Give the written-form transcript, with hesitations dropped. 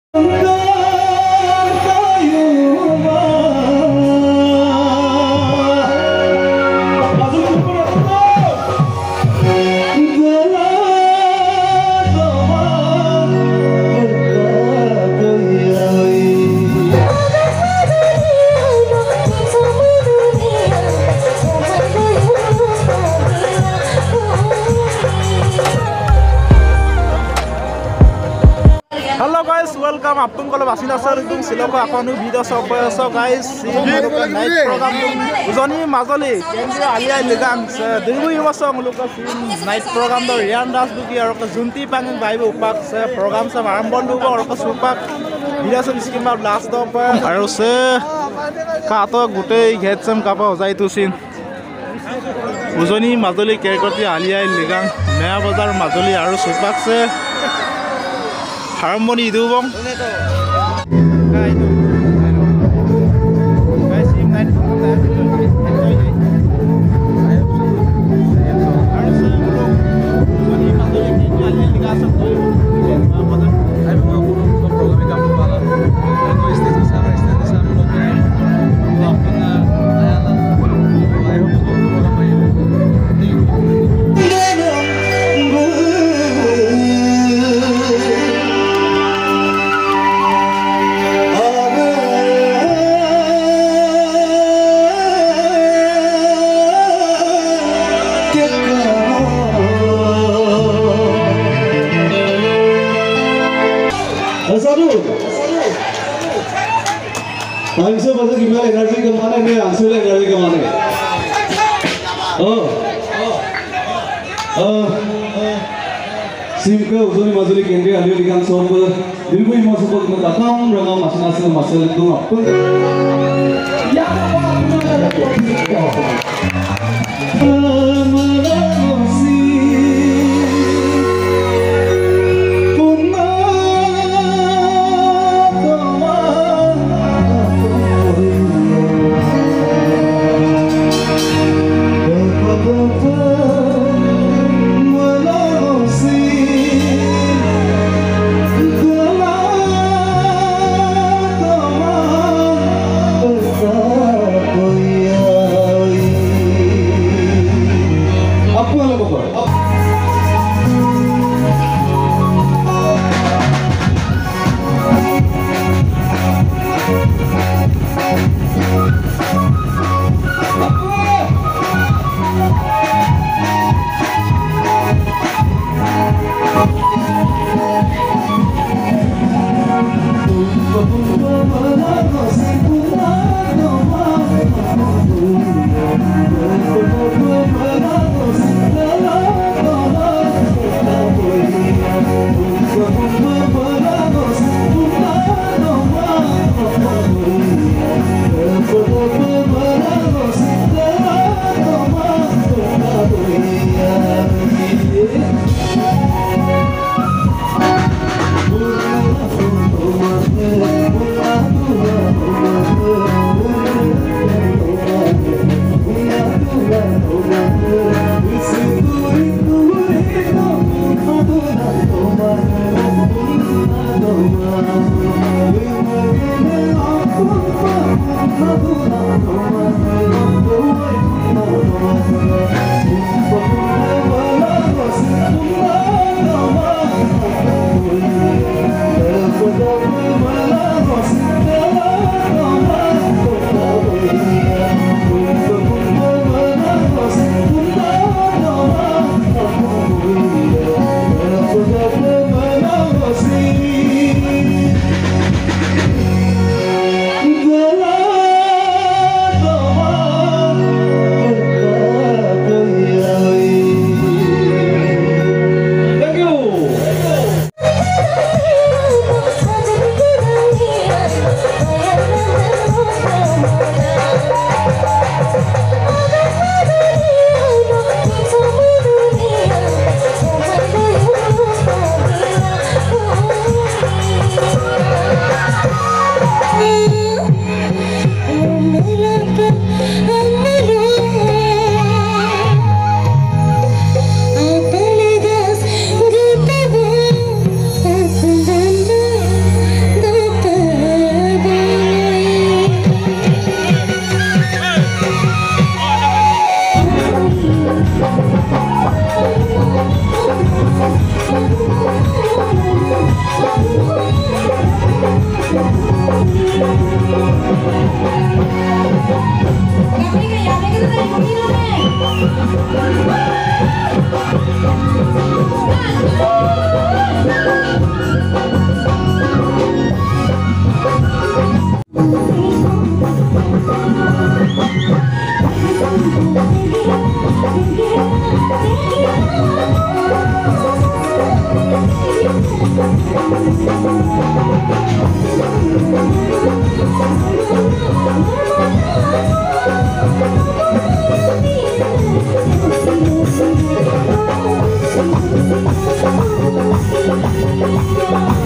Hello guys, welcome. Apun kalau masih nasar itu silap aku nu video so guys. Night program Uzoni Mazoli. Kemudian alia legang. Dulu ini masa nguluka night program do Rian Das buki orang Zunti panggung bayi upak program sa marambon dulu orang supak. Video so miskin bab last do pa. Harus kato gute get sem kapa ozai tu sin. Uzoni Mazoli kerkoti alia legang. Naya bazar Mazoli harus supak se. Harmoni itu bang. Angsa bahasa gimana energi kemana nih? Angsa energi kemana? Simka Uzoni Mazoli Kendri Alio Ligan Sob Dilbui Masuk ke datang Rama masing-masing masal itu apa? Ya Thank you.